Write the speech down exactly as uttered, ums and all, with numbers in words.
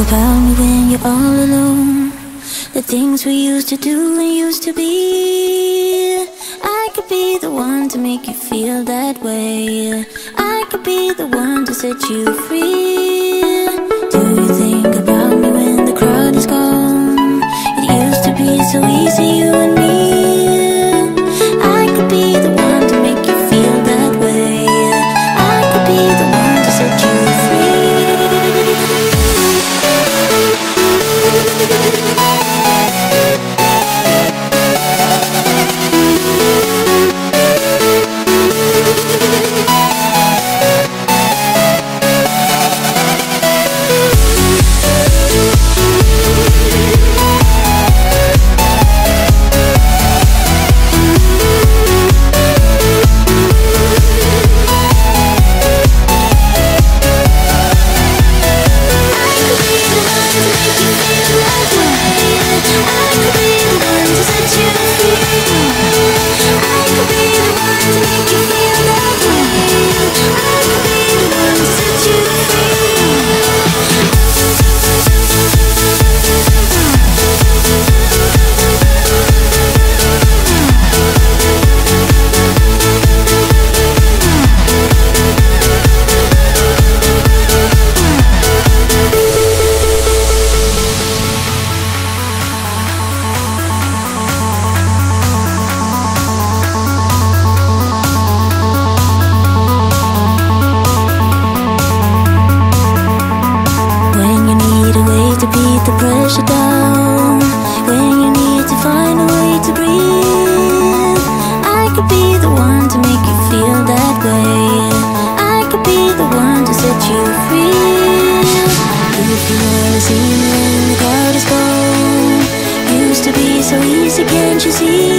about me when you're all alone? The things we used to do and used to be. I could be the one to make you feel that way. I could be the one to set you free. Do you think about me when the crowd is gone? It used to be so easy, you and me. I could be the one to make you feel that way. I could be the one to set you free. The pressure down, when you need to find a way to breathe. I could be the one to make you feel that way. I could be the one to set you free. If you wanna see me when the crowd is gone, used to be so easy, can't you see?